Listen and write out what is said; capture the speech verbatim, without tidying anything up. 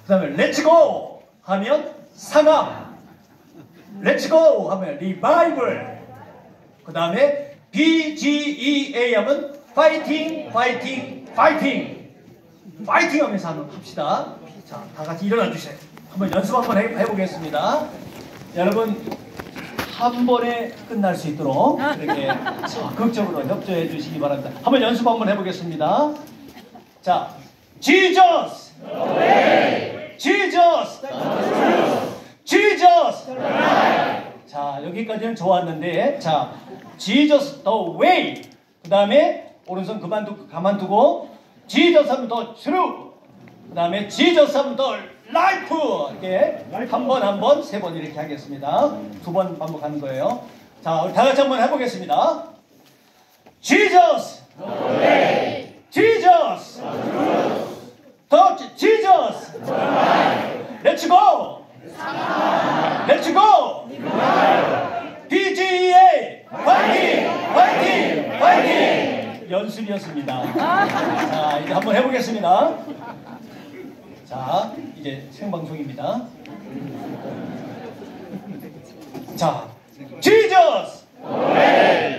다음에 렛츠고 하면 상암, 렛츠고 하면 리바이벌. 그 다음에 비 지 이 에이 하면 파이팅, 파이팅, 파이팅. 파이팅 하면서 한번 합시다. 자, 다 같이 일어나 주세요. 한번 연습 한번 해, 해보겠습니다. 여러분, 한 번에 끝날 수 있도록 이렇게 적극적으로 협조해 주시기 바랍니다. 한번 연습 한번 해보겠습니다. 자, Jesus, Jesus, Jesus. 자, 여기까지는 좋았는데, 자, Jesus the way. 그 다음에 오른손 그만두 가만두고, Jesus 하면 더 true. 그 다음에 Jesus 하면 더 life. 이렇게 한 번 한 번 세 번 이렇게 하겠습니다. 두 번 반복하는 거예요. 자, 우리 다 같이 한번 해보겠습니다. Jesus, Jesus, the Jesus. Let's go. Let's go. 비 지 이 에이 파이팅, 파이팅, 파이팅. 연습이었습니다. 자, 이제 한번 해보겠습니다. 자, 이제 생방송입니다. 자, Jesus.